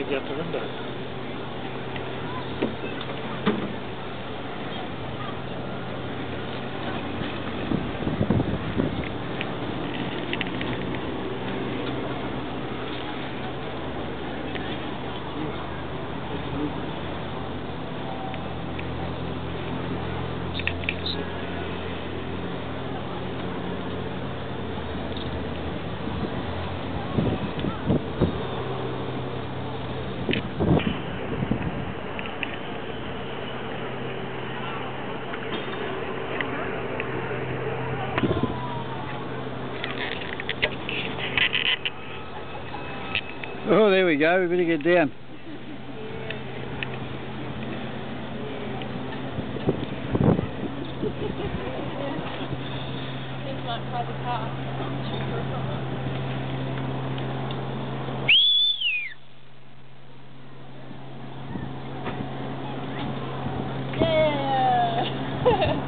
peek out the window. Oh, there we go. We better get down. Seems like private car. Yeah.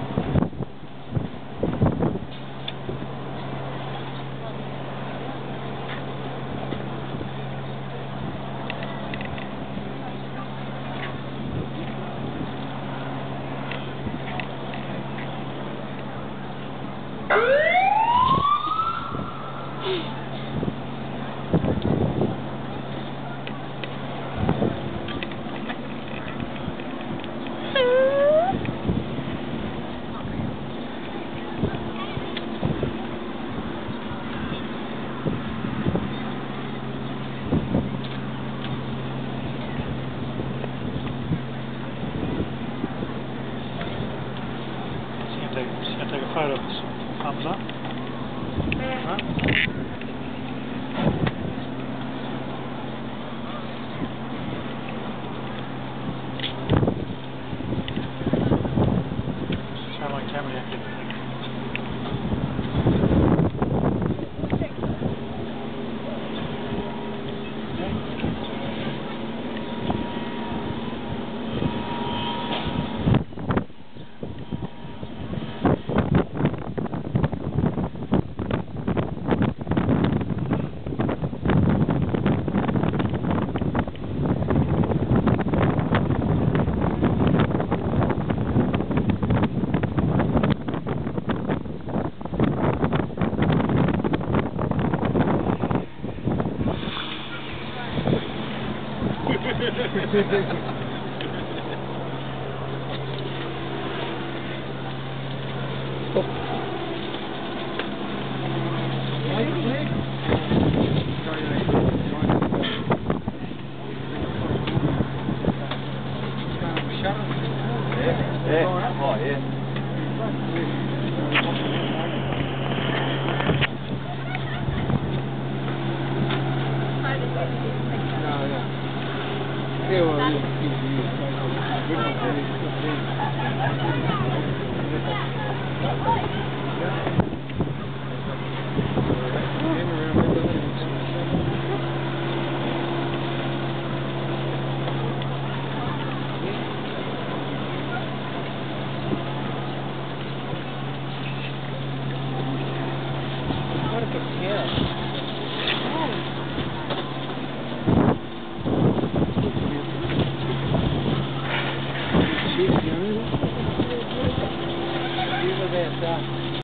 Just going to take a photo of this. Thumbs up. Right. How long camera do you have to get? Yeah. Oh, yeah. Yeah, well,